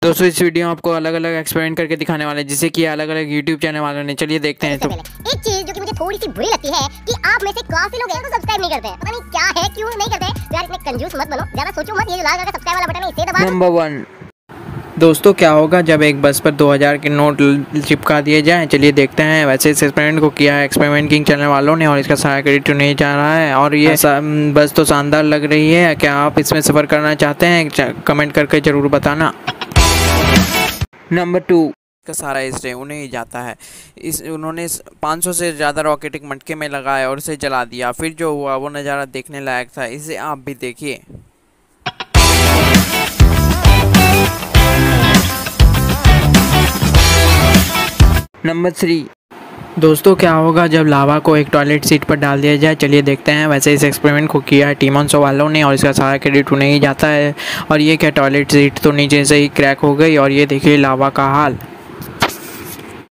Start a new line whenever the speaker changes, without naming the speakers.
दोस्तों इस वीडियो में आपको अलग अलग एक्सपेरिमेंट करके दिखाने वाले हैं जिसे कि अलग अलग यूट्यूब चैनल वालों ने। चलिए देखते हैं। तो
एक चीज जो कि मुझे थोड़ी सी बुरी लगती है कि आप में से काफी लोग हैं तो सब्सक्राइब नहीं करते हैं। पता नहीं क्या है, क्यों नहीं करते। यार इतने कंजूस मत बनो, ज्यादा सोचो मत। ये जो लाल कलर का सब्सक्राइब वाला बटन है इसे दबा।
नंबर 1 दोस्तों क्या होगा जब एक बस पर 2000 के नोट चिपका दिए जाएं। चलिए देखते हैं। वैसे इस एक्सपेरिमेंट को किया है एक्सपेरिमेंट किंग चैनल वालों ने और इसका सारा क्रेडिट नहीं जा रहा है। और ये बस तो शानदार लग रही है। क्या आप इसमें सफ़र करना चाहते हैं? कमेंट करके ज़रूर बताना। नंबर 2 का सारा श्रेय उन्हें ही जाता है। उन्होंने 500 से ज़्यादा रॉकेट एक मटके में लगाया और उसे जला दिया। फिर जो हुआ वो नज़ारा देखने लायक था। इसे आप भी देखिए। नंबर 3 दोस्तों क्या होगा जब लावा को एक टॉयलेट सीट पर डाल दिया जाए। चलिए देखते हैं। वैसे इस एक्सपेरिमेंट को किया है टीम ऑन वालों ने और इसका सारा क्रेडिट उन्हें ही जाता है। और ये क्या टॉयलेट सीट तो नीचे से ही क्रैक हो गई और ये देखिए लावा का हाल।